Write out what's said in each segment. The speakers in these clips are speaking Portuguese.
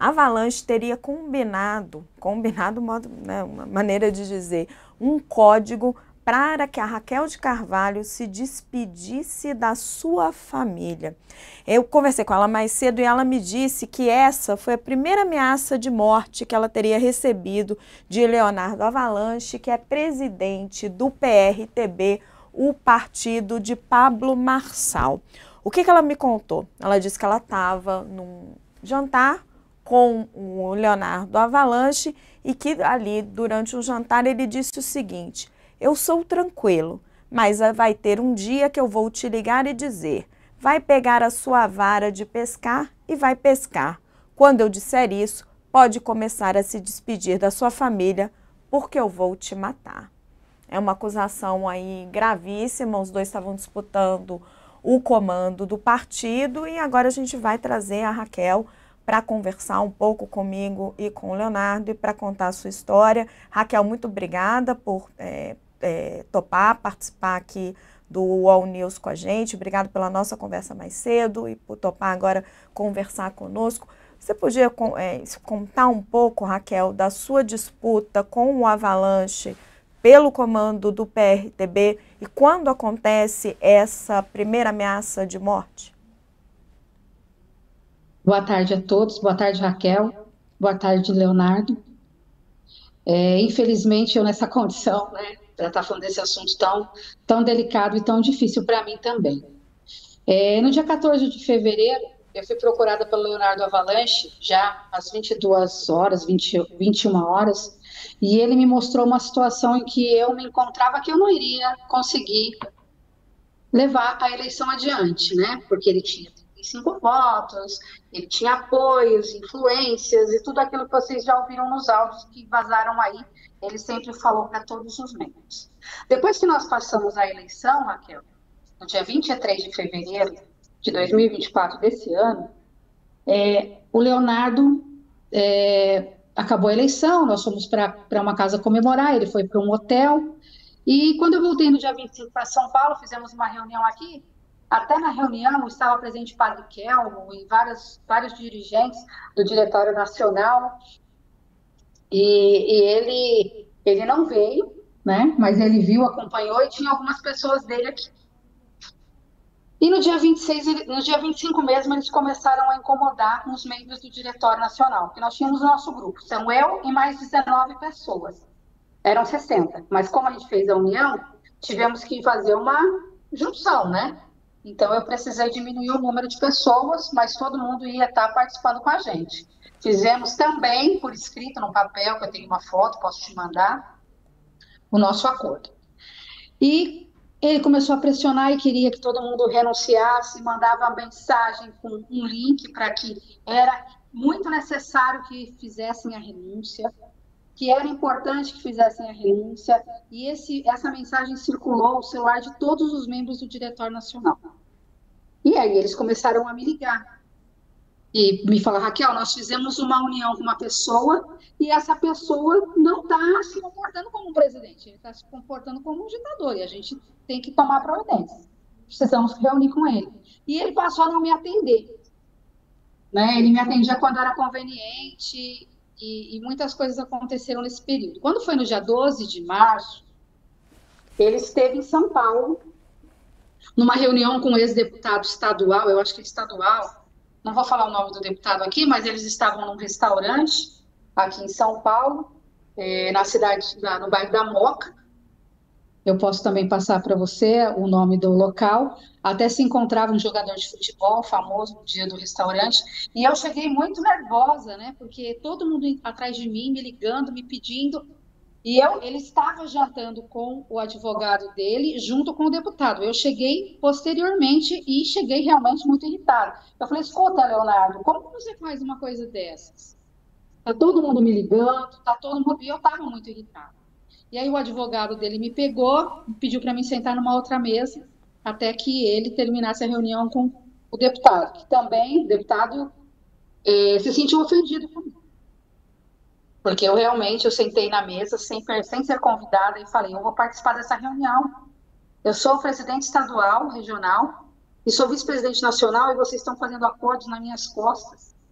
a Avalanche teria combinado, modo, né, uma maneira de dizer, um código para que a Raquel de Carvalho se despedisse da sua família. Eu conversei com ela mais cedo e ela me disse que essa foi a primeira ameaça de morte que ela teria recebido de Leonardo Avalanche, que é presidente do PRTB, o partido de Pablo Marçal. O que ela me contou? Ela disse que ela estava num jantar com o Leonardo Avalanche e que ali, durante um jantar, ele disse o seguinte: eu sou tranquilo, mas vai ter um dia que eu vou te ligar e dizer, vai pegar a sua vara de pescar e vai pescar. Quando eu disser isso, pode começar a se despedir da sua família, porque eu vou te matar. É uma acusação aí gravíssima, os dois estavam disputando o comando do partido e agora a gente vai trazer a Raquel para conversar um pouco comigo e com o Leonardo e para contar a sua história. Raquel, muito obrigada por topar, participar aqui do UOL News com a gente. Obrigado pela nossa conversa mais cedo e por topar agora conversar conosco. Você podia contar um pouco, Raquel, da sua disputa com o Avalanche pelo comando do PRTB e quando acontece essa primeira ameaça de morte? Boa tarde a todos, boa tarde, Raquel, boa tarde, Leonardo. Infelizmente, eu nessa condição, né, para estar falando desse assunto tão delicado e tão difícil para mim também. No dia 14 de fevereiro, eu fui procurada pelo Leonardo Avalanche, já às 22 horas, 21 horas, e ele me mostrou uma situação em que eu me encontrava que eu não iria conseguir levar a eleição adiante, né? Porque ele tinha 35 votos, ele tinha apoios, influências e tudo aquilo que vocês já ouviram nos áudios que vazaram aí, ele sempre falou para todos os membros. Depois que nós passamos a eleição, Raquel, no dia 23 de fevereiro de 2024 desse ano, o Leonardo acabou a eleição, nós fomos para uma casa comemorar, ele foi para um hotel, e quando eu voltei no dia 25 para São Paulo, fizemos uma reunião aqui, até na reunião estava presente o Padre Kelmo e vários dirigentes do Diretório Nacional, ele não veio, né? Mas ele viu, acompanhou e tinha algumas pessoas dele aqui. E no dia 26, no dia 25 mesmo, eles começaram a incomodar os membros do Diretório Nacional, porque nós tínhamos o nosso grupo, são eu e mais 19 pessoas. Eram 60, mas como a gente fez a união, tivemos que fazer uma junção, né? Então eu precisei diminuir o número de pessoas, mas todo mundo ia estar participando com a gente. Fizemos também, por escrito, no papel, que eu tenho uma foto, posso te mandar, o nosso acordo. E ele começou a pressionar e queria que todo mundo renunciasse, mandava uma mensagem com um link para que era muito necessário que fizessem a renúncia, que era importante que fizessem a renúncia, e essa mensagem circulou no celular de todos os membros do Diretório Nacional. E aí eles começaram a me ligar e me falar, Raquel, nós fizemos uma união com uma pessoa e essa pessoa não está se comportando como um presidente, ele está se comportando como um ditador e a gente tem que tomar providência. Precisamos reunir com ele. E ele passou a não me atender. Né? Ele me atendia quando era conveniente e muitas coisas aconteceram nesse período. Quando foi no dia 12 de março, ele esteve em São Paulo, numa reunião com um ex-deputado estadual, eu acho que é estadual, não vou falar o nome do deputado aqui, mas eles estavam num restaurante aqui em São Paulo, na cidade, no bairro da Moca. Eu posso também passar para você o nome do local. Até se encontrava um jogador de futebol famoso no dia do restaurante. E eu cheguei muito nervosa, né? Porque todo mundo atrás de mim, me ligando, me pedindo. E ele estava jantando com o advogado dele, junto com o deputado. Eu cheguei posteriormente e cheguei realmente muito irritada. Eu falei, escuta, Leonardo, como você faz uma coisa dessas? Tá todo mundo me ligando, tá todo mundo... E eu estava muito irritada. E aí o advogado dele me pegou, pediu para mim sentar numa outra mesa, até que ele terminasse a reunião com o deputado, que também, o deputado, se sentiu ofendido comigo. Porque eu sentei na mesa sem ser convidada e falei, eu vou participar dessa reunião. Eu sou presidente estadual, regional, e sou vice-presidente nacional, e vocês estão fazendo acordos nas minhas costas.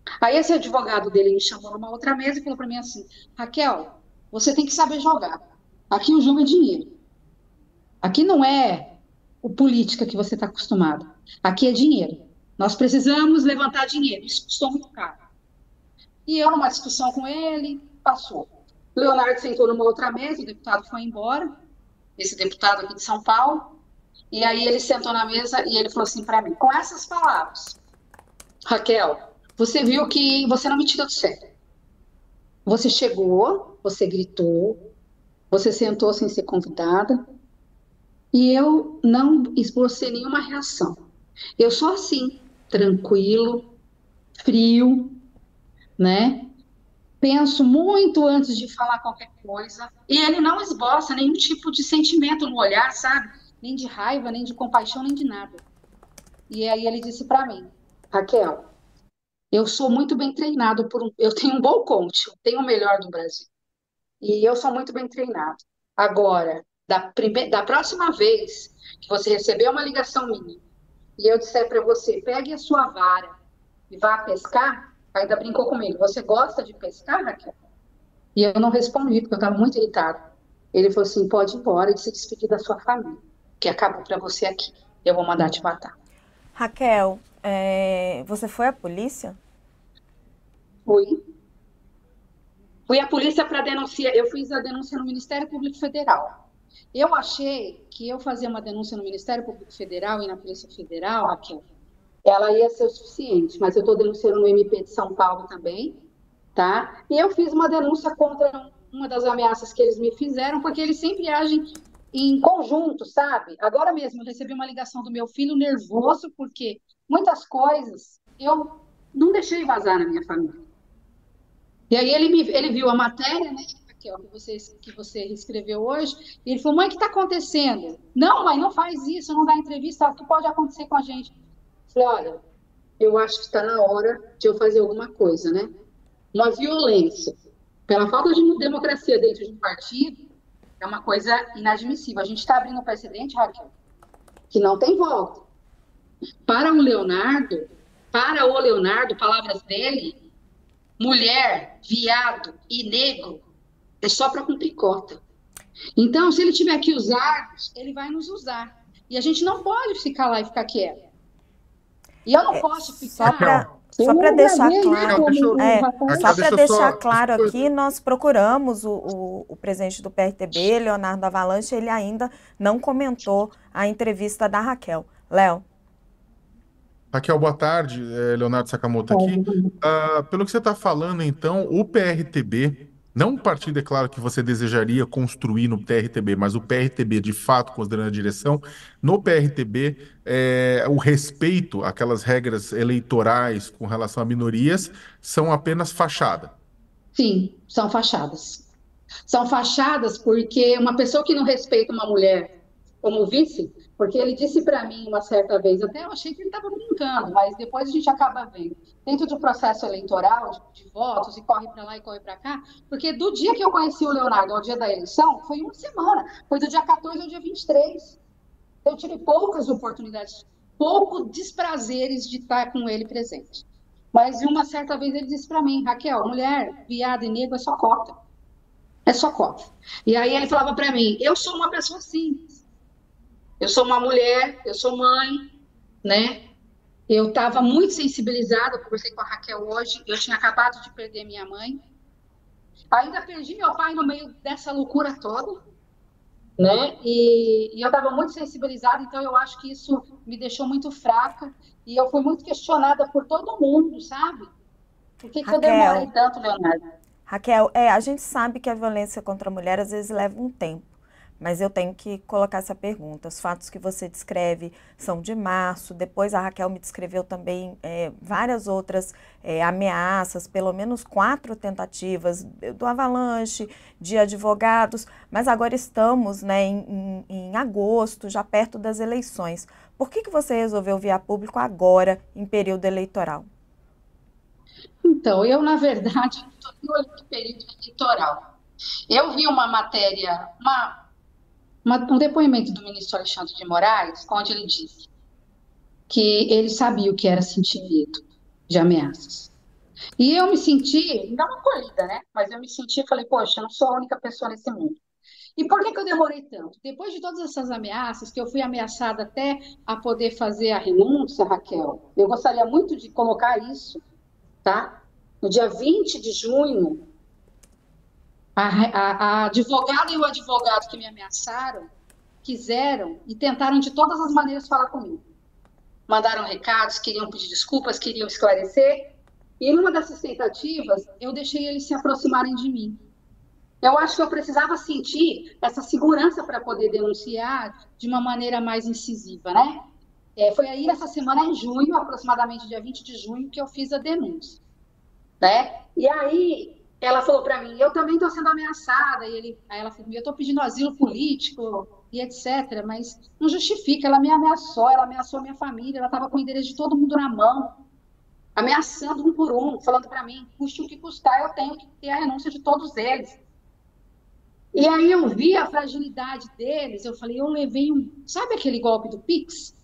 Aí esse advogado dele me chamou numa outra mesa e falou para mim assim: Raquel, você tem que saber jogar. Aqui o jogo é dinheiro. Aqui não é o política que você está acostumado. Aqui é dinheiro. Nós precisamos levantar dinheiro. Isso custou muito caro. E eu, numa discussão com ele, passou. Leonardo sentou numa outra mesa, o deputado foi embora, esse deputado aqui de São Paulo, e aí ele sentou na mesa e ele falou assim para mim, com essas palavras: Raquel, você viu que você não me tirou do sério. Você chegou, você gritou, você sentou sem ser convidada, e eu não esbocei nenhuma reação. Eu sou assim, tranquilo, frio, né? Penso muito antes de falar qualquer coisa. E ele não esboça nenhum tipo de sentimento no olhar, sabe? Nem de raiva, nem de compaixão, nem de nada. E aí ele disse para mim: Raquel, eu sou muito bem treinado eu tenho um bom coach, eu tenho o melhor do Brasil. E eu sou muito bem treinado. Agora, da próxima vez que você receber uma ligação minha e eu disser para você, pegue a sua vara e vá pescar, ainda brincou comigo, você gosta de pescar, Raquel? E eu não respondi, porque eu estava muito irritada. Ele falou assim, pode ir embora e se despedir da sua família, que acabou para você aqui. Eu vou mandar te matar. Raquel, você foi à polícia? Fui. Fui à polícia para denunciar, eu fiz a denúncia no Ministério Público Federal. Eu achei que eu fazer uma denúncia no Ministério Público Federal e na Polícia Federal, Raquel, ela ia ser o suficiente, mas eu estou denunciando no MP de São Paulo também, tá? E eu fiz uma denúncia contra uma das ameaças que eles me fizeram, porque eles sempre agem em conjunto, sabe? Agora mesmo eu recebi uma ligação do meu filho nervoso, porque muitas coisas eu não deixei vazar na minha família. E aí ele viu a matéria, né, Raquel, que você escreveu hoje, e ele falou, mãe, o que está acontecendo? Não, mãe, não faz isso, não dá entrevista, o que pode acontecer com a gente? Eu falei, olha, eu acho que está na hora de eu fazer alguma coisa, né? Uma violência, pela falta de democracia dentro de um partido, é uma coisa inadmissível. A gente está abrindo um precedente, Raquel, que não tem volta. Para o Leonardo, palavras dele, mulher, viado e negro é só para cumprir cota. Então, se ele tiver que usar, ele vai nos usar. E a gente não pode ficar lá e ficar quieto. E eu não posso ficar. Só para deixar claro, só para deixa eu deixar só. claro aqui, nós procuramos o presidente do PRTB, Leonardo Avalanche, ele ainda não comentou a entrevista da Raquel. Léo. Raquel, boa tarde. Leonardo Sakamoto aqui. Pelo que você está falando, então, o PRTB, não o partido, é claro, que você desejaria construir no PRTB, mas o PRTB, de fato, considerando a direção, no PRTB, o respeito àquelas regras eleitorais com relação a minorias são apenas fachada. Sim, são fachadas. São fachadas porque uma pessoa que não respeita uma mulher como vice, porque ele disse para mim uma certa vez, até eu achei que ele estava brincando, mas depois a gente acaba vendo, dentro do processo eleitoral, de votos, e corre para lá e corre para cá, porque do dia que eu conheci o Leonardo ao dia da eleição, foi uma semana, foi do dia 14 ao dia 23. Eu tive poucas oportunidades, poucos desprazeres de estar com ele presente. Mas uma certa vez ele disse para mim, Raquel, mulher, viado e negro é só cota. É só cota. E aí ele falava para mim, eu sou uma pessoa simples. Eu sou uma mulher, eu sou mãe, né? Eu estava muito sensibilizada, conversei com a Raquel hoje, eu tinha acabado de perder minha mãe. Ainda perdi meu pai no meio dessa loucura toda, né? E eu estava muito sensibilizada, então eu acho que isso me deixou muito fraca. E eu fui muito questionada por todo mundo, sabe? Por que eu demorei tanto, Leonardo? Raquel, a gente sabe que a violência contra a mulher às vezes leva um tempo, mas eu tenho que colocar essa pergunta. Os fatos que você descreve são de março, depois a Raquel me descreveu também várias outras ameaças, pelo menos 4 tentativas do Avalanche, de advogados, mas agora estamos, né, em agosto, já perto das eleições. Por que você resolveu vir a público agora, em período eleitoral? Então, eu, na verdade, estou de olho no período eleitoral. Eu vi uma matéria, um depoimento do ministro Alexandre de Moraes, onde ele disse que ele sabia o que era sentir medo de ameaças. E eu me senti, não acolhida, né? Mas eu me senti, falei, poxa, eu não sou a única pessoa nesse mundo. E por que que eu demorei tanto? Depois de todas essas ameaças, que eu fui ameaçada até a poder fazer a renúncia, Raquel, eu gostaria muito de colocar isso, tá? No dia 20 de junho, a advogada e o advogado que me ameaçaram quiseram e tentaram de todas as maneiras falar comigo. Mandaram recados, queriam pedir desculpas, queriam esclarecer. E numa dessas tentativas, eu deixei eles se aproximarem de mim. Eu acho que eu precisava sentir essa segurança para poder denunciar de uma maneira mais incisiva, né? Foi aí nessa semana, em junho, aproximadamente dia 20 de junho, que eu fiz a denúncia, né? E aí ela falou para mim, eu também estou sendo ameaçada. Aí ela falou, eu estou pedindo asilo político e etc. Mas não justifica, ela me ameaçou, ela ameaçou a minha família, ela estava com o endereço de todo mundo na mão, ameaçando um por um, falando para mim, custe o que custar, eu tenho que ter a renúncia de todos eles. E aí eu vi a fragilidade deles, eu falei, eu levei sabe aquele golpe do Pix?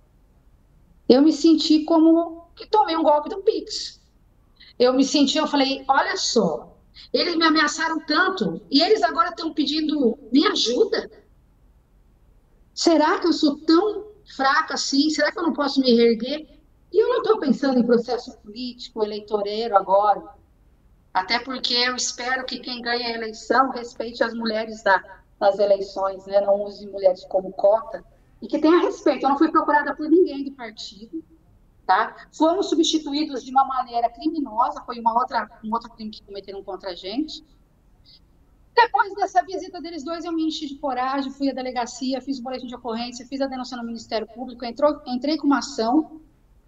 Eu me senti como que tomei um golpe do Pix. Eu falei, olha só, eles me ameaçaram tanto e eles agora estão pedindo minha ajuda. Será que eu sou tão fraca assim? Será que eu não posso me reerguer? E eu não estou pensando em processo político, eleitoreiro agora. Até porque eu espero que quem ganhe a eleição respeite as mulheres das eleições, né? Não use mulheres como cota. E que tenha respeito. Eu não fui procurada por ninguém do partido, tá? Fomos substituídos de uma maneira criminosa, foi um outro crime que cometeram contra a gente. Depois dessa visita deles dois, eu me enchi de coragem, fui à delegacia, fiz o boletim de ocorrência, fiz a denúncia no Ministério Público, entrei com uma ação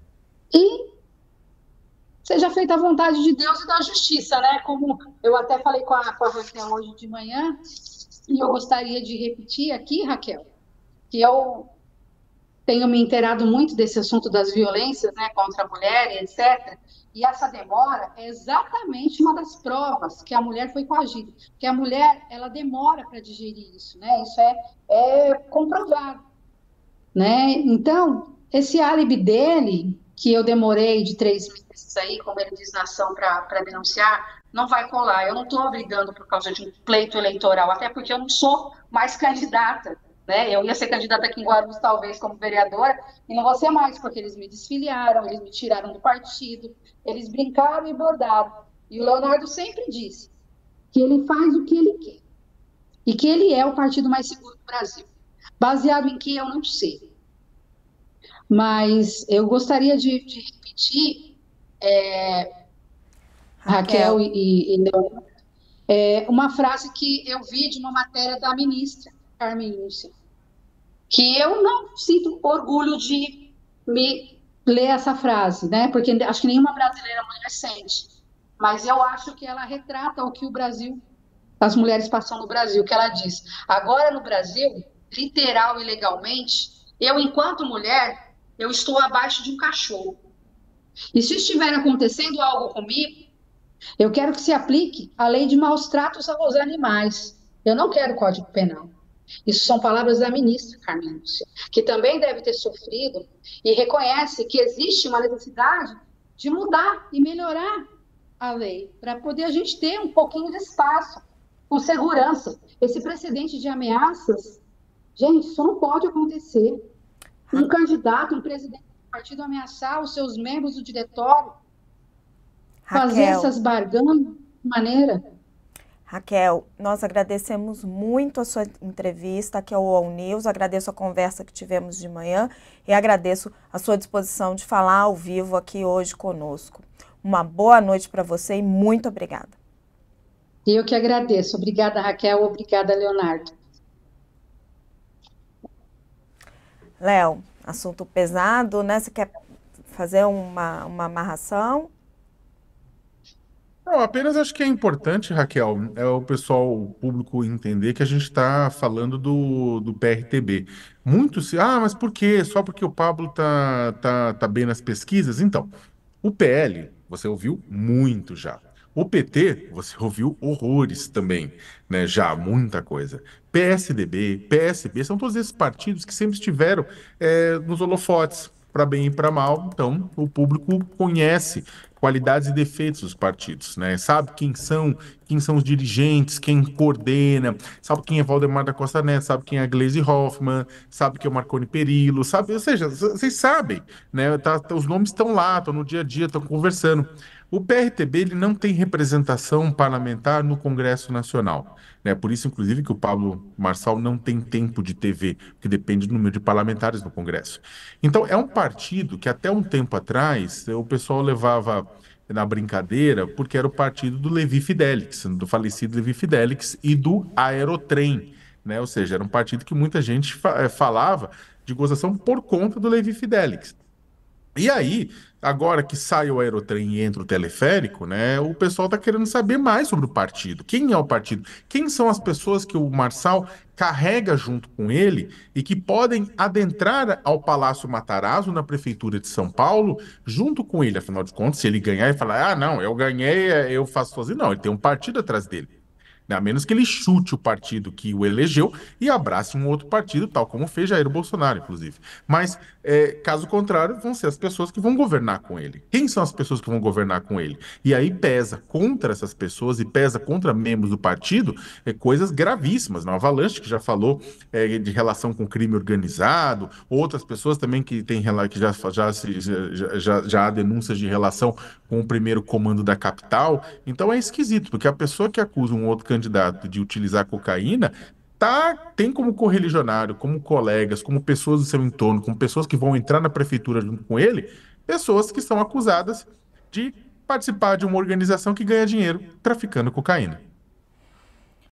e seja feita a vontade de Deus e da justiça, né? Como eu até falei com a Raquel hoje de manhã, e eu gostaria de repetir aqui, Raquel, que eu tenho me inteirado muito desse assunto das violências, né, contra a mulher e etc. E essa demora é exatamente uma das provas que a mulher foi coagida, que a mulher ela demora para digerir isso, né? Isso é comprovado, né? Então, esse álibi dele, que eu demorei de 3 meses aí, como ele diz na ação, para denunciar, não vai colar. Eu não estou brigando por causa de um pleito eleitoral, até porque eu não sou mais candidata, né? Eu ia ser candidata aqui em Guarulhos, talvez, como vereadora, e não vou ser mais, porque eles me desfiliaram, eles me tiraram do partido, eles brincaram e bordaram. E o Leonardo sempre disse que ele faz o que ele quer, e que ele é o partido mais seguro do Brasil. Baseado em que eu não sei. Mas eu gostaria de repetir, Raquel e Leonardo, uma frase que eu vi de uma matéria da ministra Carmen Lúcia, que eu não sinto orgulho de me ler essa frase, né? Porque acho que nenhuma brasileira mulher sente. Mas eu acho que ela retrata o que o Brasil, as mulheres passam no Brasil, que ela diz. Agora no Brasil, literal e legalmente, eu, enquanto mulher, eu estou abaixo de um cachorro. E se estiver acontecendo algo comigo, eu quero que se aplique a lei de maus tratos aos animais. Eu não quero Código Penal. Isso são palavras da ministra Carmen Lúcia, que também deve ter sofrido e reconhece que existe uma necessidade de mudar e melhorar a lei, para poder a gente ter um pouquinho de espaço, com segurança. Esse precedente de ameaças, gente, isso não pode acontecer. Um candidato, um presidente do partido ameaçar os seus membros do diretório, fazer essas barganhas de maneira. Raquel, nós agradecemos muito a sua entrevista aqui ao UOL News, agradeço a conversa que tivemos de manhã e agradeço a sua disposição de falar ao vivo aqui hoje conosco. Uma boa noite para você e muito obrigada. Eu que agradeço. Obrigada, Raquel. Obrigada, Leonardo. Léo, assunto pesado, né? Você quer fazer uma amarração? Não, apenas acho que é importante, Raquel, o pessoal, o público entender que a gente está falando do PRTB. Muito se. Ah, mas por quê? Só porque o Pablo tá bem nas pesquisas? Então, o PL, você ouviu muito já. O PT, você ouviu horrores também, né? Já, muita coisa. PSDB, PSB, são todos esses partidos que sempre estiveram nos holofotes. para bem e para mal. Então, o público conhece qualidades e defeitos dos partidos, né? Sabe quem são os dirigentes, quem coordena, sabe quem é Valdemar da Costa Neto, sabe quem é a Gleisi Hoffmann, sabe quem é o Marconi Perillo, sabe? Ou seja, vocês sabem, né? Os nomes estão lá, estão no dia a dia, estão conversando. O PRTB ele não tem representação parlamentar no Congresso Nacional, né? Por isso, inclusive, que o Pablo Marçal não tem tempo de TV, que depende do número de parlamentares no Congresso. Então, é um partido que até um tempo atrás o pessoal levava na brincadeira, porque era o partido do Levi Fidelix, do falecido Levi Fidelix e do Aerotrem, né? Ou seja, era um partido que muita gente falava de gozação por conta do Levi Fidelix. E aí, agora que sai o aerotrem e entra o teleférico, né, o pessoal está querendo saber mais sobre o partido. Quem é o partido? Quem são as pessoas que o Marçal carrega junto com ele e que podem adentrar ao Palácio Matarazzo, na Prefeitura de São Paulo, junto com ele? Afinal de contas, se ele ganhar e falar, ah, não, eu ganhei, eu faço sozinho. Não, ele tem um partido atrás dele, né? A menos que ele chute o partido que o elegeu e abrace um outro partido, tal como fez Jair Bolsonaro, inclusive. Mas, caso contrário, vão ser as pessoas que vão governar com ele. Quem são as pessoas que vão governar com ele? E aí pesa contra essas pessoas e pesa contra membros do partido coisas gravíssimas. Né? O Avalanche, que já falou de relação com crime organizado, outras pessoas também que têm que já há denúncias de relação com o primeiro comando da capital. Então é esquisito, porque a pessoa que acusa um outro candidato de utilizar cocaína tem como correligionário, como colegas, como pessoas do seu entorno, como pessoas que vão entrar na prefeitura junto com ele, pessoas que são acusadas de participar de uma organização que ganha dinheiro traficando cocaína.